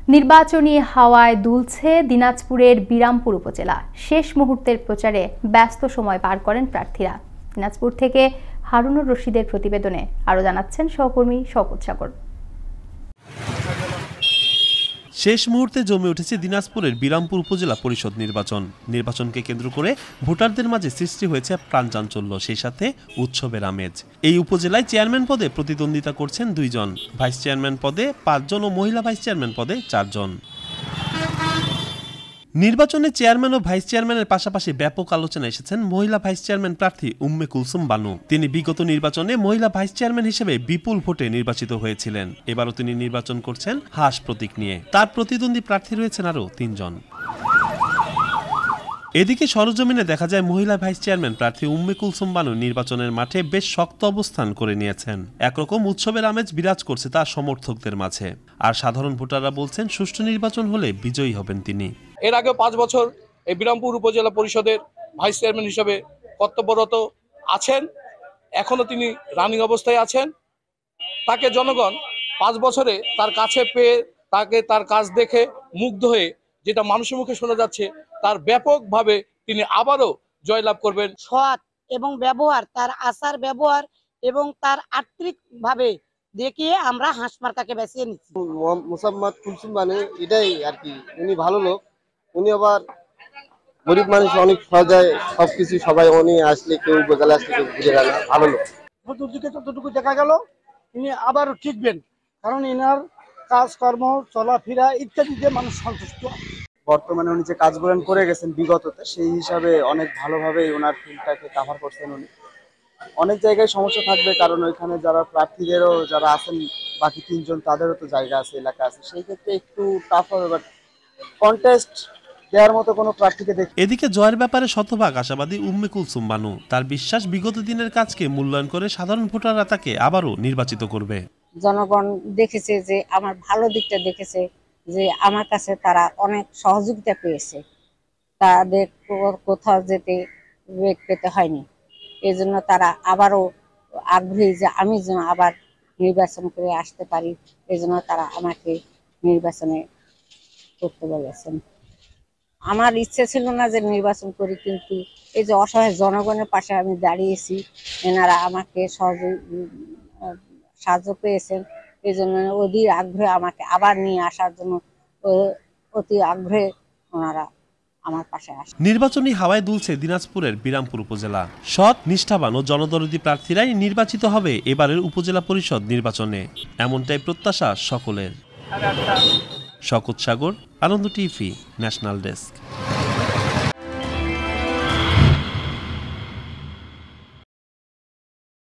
নির্বাচনী হাওয়ায় দুলছে দিনাজপুরের বিরামপুর উপজেলা। শেষ মুহূর্তের প্রচারে ব্যস্ত সময় পার করেন প্রার্থীরা। দিনাজপুর থেকে হারুনুর রশিদের প্রতিবেদনে আরও জানাচ্ছেন সহকর্মী শওকত সাগর। শেষ মুহূর্তে জমে উঠেছে দিনাজপুরের বিরামপুর উপজেলা পরিষদ নির্বাচনকে কেন্দ্র করে ভোটারদের মাঝে সৃষ্টি হয়েছে প্রাণচাঞ্চল্য, সেই সাথে উৎসবের আমেজ। এই উপজেলায় চেয়ারম্যান পদে প্রতিদ্বন্দ্বিতা করছেন 2 জন, ভাইস চেয়ারম্যান পদে 5 জন ও মহিলা ভাইস চেয়ারম্যান পদে 4 জন। নির্বাচনে চেয়ারম্যান ও ভাইস চেয়ারম্যানের পাশাপাশি ব্যাপক আলোচনা এসেছেন মহিলা ভাইস চেয়ারম্যান প্রার্থী উম্মে কুলসুম বানু। তিনি বিগত নির্বাচনে মহিলা ভাইস চেয়ারম্যান হিসেবে বিপুল ভোটে নির্বাচিত হয়েছিলেন। এবারও তিনি নির্বাচন করছেন হাঁস প্রতীক নিয়ে। তার প্রতিদ্বন্দ্বী প্রার্থী রয়েছেন আরও 3 জন। এদিকে সরজমিনে দেখা যায় মহিলা ভাইস চেয়ারম্যান প্রার্থী উম্মে কুলসুম বানু নির্বাচনের মাঠে বেশ শক্ত অবস্থান করে নিয়েছেন। একরকম উৎসবের আমেজ বিরাজ করছে তার সমর্থকদের মাঝে। আর সাধারণ ভোটাররা বলছেন সুষ্ঠু নির্বাচন হলে বিজয়ী হবেন তিনি। এর আগে 5 বছর এই বিরামপুর উপজেলা পরিষদের ভাইস চেয়ারম্যান হিসেবে কর্তব্যরত আছেন, এখনো তিনি রানিং অবস্থায় আছেন। তাকে জনগণ 5 বছরে তার কাছে পেয়ে তার কাজ দেখে মুগ্ধ হয়ে যেটা মানুষের মুখে শোনা যাচ্ছে, তার ব্যাপকভাবে তিনি আবারও জয়লাভ করবেন। সৎ এবং ব্যবহার, তার আচার ব্যবহার এবং তার আর্থিক ভাবে দেখিয়ে আমরা হাঁস মার্কাকে বেছে নিচ্ছি। মোসাম্মদ কুলসুম বানু এটাই আর কি, উনি ভালো লোক, উনি আবার গরিব মানুষ, অনেক সহজায় সবকিছু সবাই উনি আসলে কেউ উপজেলা আসলে কেউ ঘুরে গেল, ভালো লোক। চতুর্দিকে যতটুকু দেখা গেল তিনি আবারও টিকবেন, কারণ এনার কাজকর্ম চলাফেরা ইত্যাদিতে মানুষ সন্তুষ্ট। বর্তমানে উনি যে কাজগুলো করে গেছেন বিগততে, সেই হিসাবে অনেক ভালোভাবে ওনার ফিল্ডটাকে কাভার করছেন উনি। অনেক জায়গায় সমস্যা থাকবে, কারণ ওইখানে যারা প্রার্থীদেরও যারা আছেন বাকি 3 জন, তাদেরও তো জায়গা আছে, এলাকা আছে, সেই ক্ষেত্রে একটু টাফ হবে, বাট কন্টেস্ট দেওয়ার মতো কোনো প্রার্থীকে দেখি। এদিকে জয়ের ব্যাপারে শতভাগ আশাবাদী উম্মে কুলসুম বানু। তার বিশ্বাস বিগত দিনের কাজকে মূল্যায়ন করে সাধারণ ভোটাররা তাকে আবারও নির্বাচিত করবে। জনগণ দেখেছে যে আমার ভালো দিকটা দেখেছে, যে আমার কাছে তারা অনেক সহযোগিতা পেয়েছে, তাদের কোথাও যেতে বেগ পেতে হয়নি। এই জন্য তারা আবারও আগ্রহী যে আমি যেন আবার নির্বাচন করে আসতে পারি, এই জন্য তারা আমাকে নির্বাচনে করতে বলেছেন। আমার ইচ্ছে ছিল না যে নির্বাচন করি, কিন্তু এই যে অসহায় জনগণের পাশে আমি দাঁড়িয়েছি, এনারা আমাকে সাহায্য পেয়েছেন, এই জন্য অধীর আগ্রহে আমাকে আবার নিয়ে আসার জন্য অতি আগ্রহে ওনারা আমার পাশে আসে। নির্বাচনী হাওয়ায় দুলছে দিনাজপুরের বিরামপুর উপজেলা। সৎ, নিষ্ঠাবান ও জনদরদী প্রার্থীরাই নির্বাচিত হবে এবারের উপজেলা পরিষদ নির্বাচনে, এমনটাই প্রত্যাশা সকলের। Shawkat Sagar, Ananda TV, national desk.